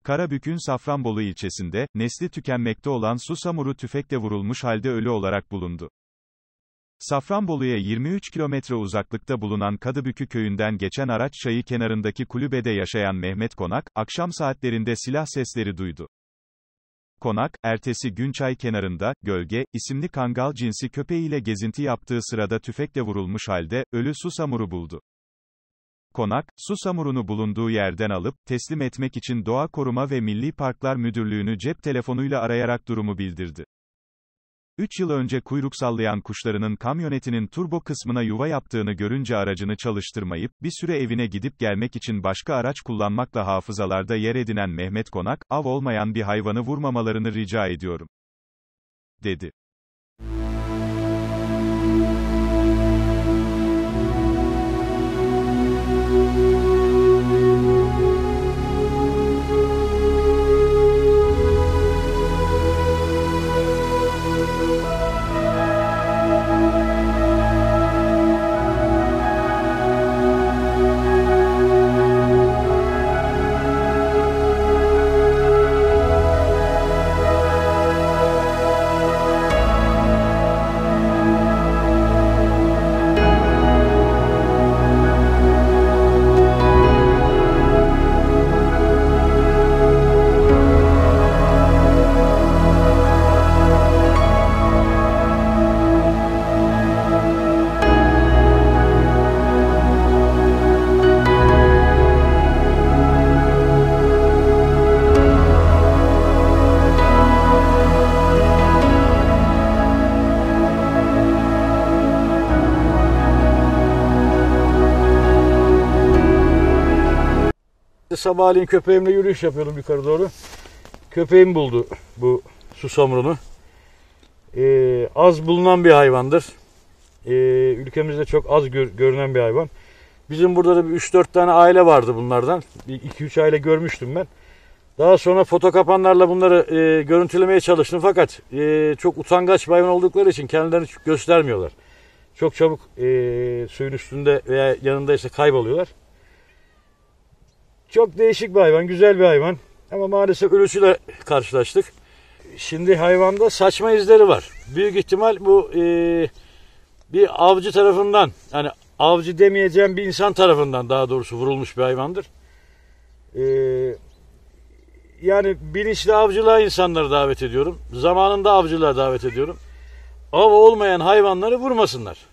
Karabük'ün Safranbolu ilçesinde, nesli tükenmekte olan susamuru tüfekle vurulmuş halde ölü olarak bulundu. Safranbolu'ya 23 kilometre uzaklıkta bulunan Kadıbükü köyünden geçen araç çayı kenarındaki kulübede yaşayan Mehmet Konak, akşam saatlerinde silah sesleri duydu. Konak, ertesi gün çay kenarında, Gölge, isimli kangal cinsi köpeğiyle gezinti yaptığı sırada tüfekle vurulmuş halde, ölü susamuru buldu. Konak, susamurunu bulunduğu yerden alıp, teslim etmek için Doğa Koruma ve Milli Parklar Müdürlüğü'nü cep telefonuyla arayarak durumu bildirdi. 3 yıl önce kuyruk sallayan kuşlarının kamyonetinin turbo kısmına yuva yaptığını görünce aracını çalıştırmayıp, bir süre evine gidip gelmek için başka araç kullanmakla hafızalarda yer edinen Mehmet Konak, av olmayan bir hayvanı vurmamalarını rica ediyorum, dedi. Sabahleyin köpeğimle yürüyüş yapıyordum yukarı doğru. Köpeğim buldu bu susamurunu. Az bulunan bir hayvandır. Ülkemizde çok az görünen bir hayvan. Bizim burada da bir 3-4 tane aile vardı bunlardan. 2-3 aile görmüştüm ben. Daha sonra fotokapanlarla bunları görüntülemeye çalıştım fakat çok utangaç bir hayvan oldukları için kendilerini göstermiyorlar. Çok çabuk suyun üstünde veya yanındaysa kayboluyorlar. Çok değişik bir hayvan, güzel bir hayvan. Ama maalesef ölüsüyle karşılaştık. Şimdi hayvanda saçma izleri var. Büyük ihtimal bu bir avcı tarafından, yani avcı demeyeceğim bir insan tarafından daha doğrusu vurulmuş bir hayvandır. Yani bilinçli avcılığa insanları davet ediyorum. Zamanında avcılığa davet ediyorum. Av olmayan hayvanları vurmasınlar.